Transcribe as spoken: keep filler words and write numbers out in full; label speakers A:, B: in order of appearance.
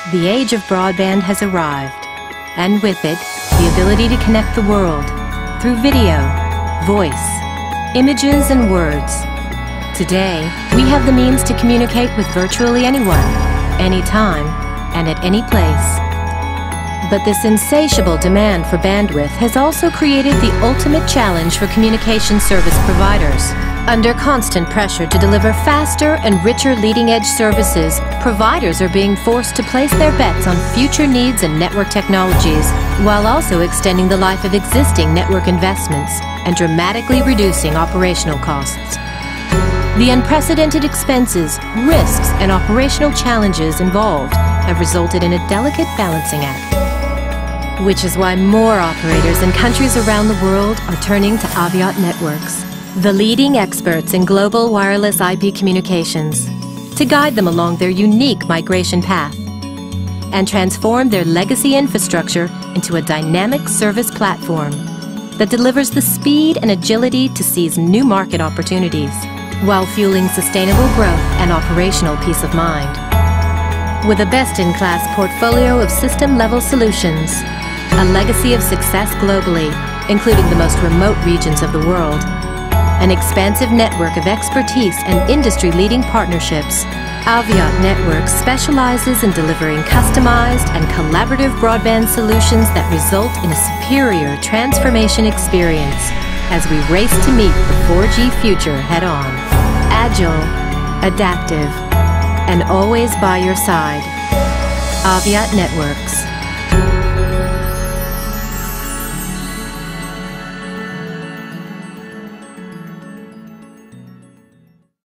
A: The age of broadband has arrived, and with it, the ability to connect the world through video, voice, images, and words. Today, we have the means to communicate with virtually anyone, anytime, and at any place. But this insatiable demand for bandwidth has also created the ultimate challenge for communication service providers. Under constant pressure to deliver faster and richer leading-edge services, providers are being forced to place their bets on future needs and network technologies, while also extending the life of existing network investments and dramatically reducing operational costs. The unprecedented expenses, risks, and operational challenges involved have resulted in a delicate balancing act, which is why more operators in countries around the world are turning to Aviat Networks, the leading experts in global wireless I P communications, to guide them along their unique migration path and transform their legacy infrastructure into a dynamic service platform that delivers the speed and agility to seize new market opportunities while fueling sustainable growth and operational peace of mind. With a best-in-class portfolio of system-level solutions, a legacy of success globally, including the most remote regions of the world, an expansive network of expertise and industry-leading partnerships, Aviat Networks specializes in delivering customized and collaborative broadband solutions that result in a superior transformation experience as we race to meet the four G future head-on. Agile, adaptive, and always by your side. Aviat Networks.